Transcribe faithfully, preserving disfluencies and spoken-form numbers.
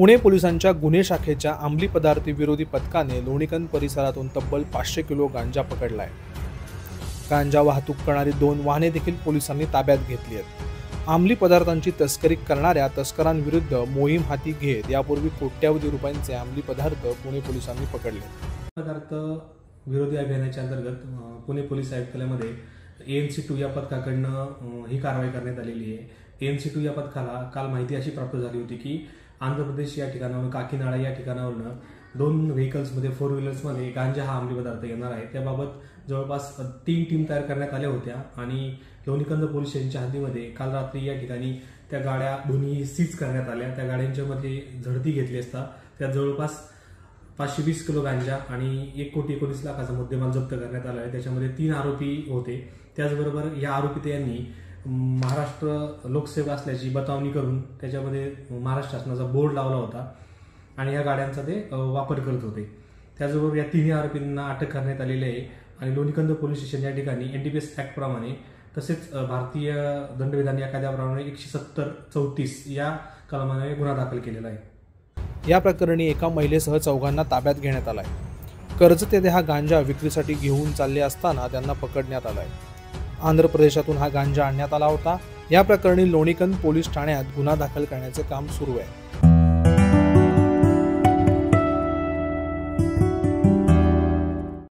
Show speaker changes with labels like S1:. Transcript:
S1: पुणे पोलिसांच्या गुन्हे शाखेच्या अंमली पदार्थ विरोधी पथकाने लोणीकंद परिसरातून तब्बल पाचशे किलो गांजा पकडलाय। गांजा वाहतूक करणारी दोन वाहने देखील पोलिसांनी ताब्यात घेतली आहेत। अंमली पदार्थांची तस्करी करणाऱ्या तस्करांविरुद्ध मोहीम हाती घेत यापूर्वी कोट्यावधी रुपयांचे अंमली पदार्थ पुणे पोलिसांनी पकडले।
S2: पदार्थ विरोधी अभियानाच्या अंतर्गत पुणे पोलीस आयुक्तालयामध्ये एन सी टू या पथकाकडनं ही कारवाई करण्यात आलेली आहे। एन सी टू या पथकाला काल माहिती अशी प्राप्त झाली होती की आंध्र प्रदेश या ठिकाणावरून काकीनाडा या ठिकाणावरून दोन व्हेकल्समध्ये फोर व्हीलर्समध्ये गांजा हा अंमली पदार्थ येणार आहे। त्याबाबत जवळपास तीन टीम तयार करण्यात आल्या होत्या आणि लोणीकंद पोलीस स्टेशनच्या हद्दीमध्ये काल रात्री या ठिकाणी त्या गाड्या दोन्ही सीज करण्यात आल्या। त्या गाड्यांच्या मध्ये झडती घेतली असता त्यात जवळपास पाचशे वीस किलो गांजा आणि एक कोटी एकोणीस लाखाचा मुद्देमाल जप्त करण्यात आला आहे। त्याच्यामध्ये तीन आरोपी होते। त्याचबरोबर या आरोपीत यांनी महाराष्ट्र लोकसेवा असल्याची बतावणी करून त्याच्यामध्ये महाराष्ट्र शासनाचा बोर्ड लावला होता आणि या गाड्यांचा ते वापर करत होते। त्याचबरोबर या तिन्ही आरोपींना अटक करण्यात आलेली आहे आणि लोणीकंद पोलीस स्टेशन या ठिकाणी एनडीपीएस ऍक्ट प्रमाणे तसेच भारतीय दंडविधान या कायद्याप्रमाणे एकशे सत्तर चौतीस या कलमाने गुन्हा दाखल केलेला आहे।
S1: या प्रकरणी एका महिलेसह चौघांना ताब्यात घेण्यात आलाय। कर्जत येथे हा गांजा विक्रीसाठी घेऊन चालले असताना त्यांना पकडण्यात आलाय। आंध्र प्रदेशातून हा गांजा आणण्यात आला होता। या प्रकरणी लोणीकंद पोलीस ठाण्यात गुन्हा दाखल करण्याचे काम सुरू आहे।